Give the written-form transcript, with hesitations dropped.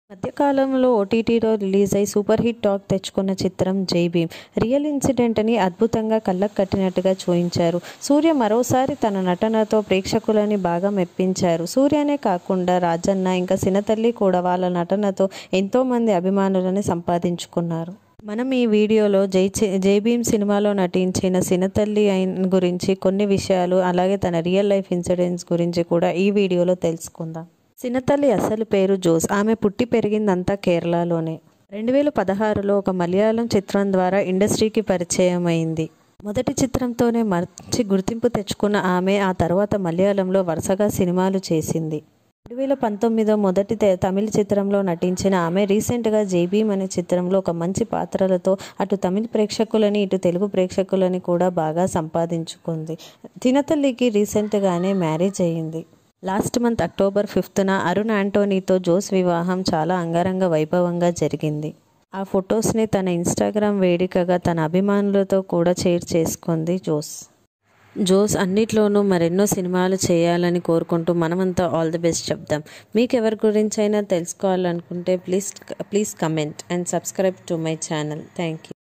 మధ్యకాలంలో ఓటీటీలో రిలీజ్ అయి సూపర్ హిట్ టాక్ తెచ్చుకున్న చిత్రం జై భీమ్. రియల్ ఇన్సిడెంట్ అని అద్భుతంగా కళ్ళకు కట్టినట్టుగా చూయించారు. సూర్య మరోసారి తన నటనతో ప్రేక్షకులని బాగా మెప్పించారు. సూర్యనే కాకుండా రాజన్న ఇంకా సినతల్లి కూడా వాళ్ళ నటనతో ఎంతోమంది అభిమానులని సంపాదించుకున్నారు. మనం ఈ వీడియోలో జై భీమ్ సినిమాలో నటించిన సినతల్లి గురించి కొన్ని విషయాలు, అలాగే తన రియల్ లైఫ్ ఇన్సిడెంట్స్ గురించి కూడా ఈ వీడియోలో తెలుసుకుందాం. సినతల్లి అసలు పేరు జోస్. ఆమె పుట్టి పెరిగిందంతా కేరళలోనే. 2016లో ఒక మలయాళం చిత్రం ద్వారా ఇండస్ట్రీకి పరిచయం అయింది. మొదటి చిత్రంతోనే మంచి గుర్తింపు తెచ్చుకున్న ఆమె ఆ తర్వాత మలయాళంలో వరుసగా సినిమాలు చేసింది. 2019 మొదటి తమిళ చిత్రంలో నటించిన ఆమె రీసెంట్గా జై భీమ్ అనే చిత్రంలో ఒక మంచి పాత్రలతో అటు తమిళ ప్రేక్షకులని ఇటు తెలుగు ప్రేక్షకులని కూడా బాగా సంపాదించుకుంది. సినతల్లికి రీసెంట్గానే మ్యారేజ్ అయ్యింది. లాస్ట్ మంత్ అక్టోబర్ 5న అరుణ్ ఆంటోనీతో జోస్ వివాహం చాలా అంగరంగ వైభవంగా జరిగింది. ఆ ఫొటోస్ని తన ఇన్స్టాగ్రామ్ వేదికగా తన అభిమానులతో కూడా షేర్ చేసుకుంది జోస్ అన్నిట్లోనూ మరెన్నో సినిమాలు చేయాలని కోరుకుంటూ మనమంతా ఆల్ ది బెస్ట్ చెప్దాం. మీకు ఎవరి గురించి అయినా తెలుసుకోవాలనుకుంటే please comment and subscribe to my channel. Thank you.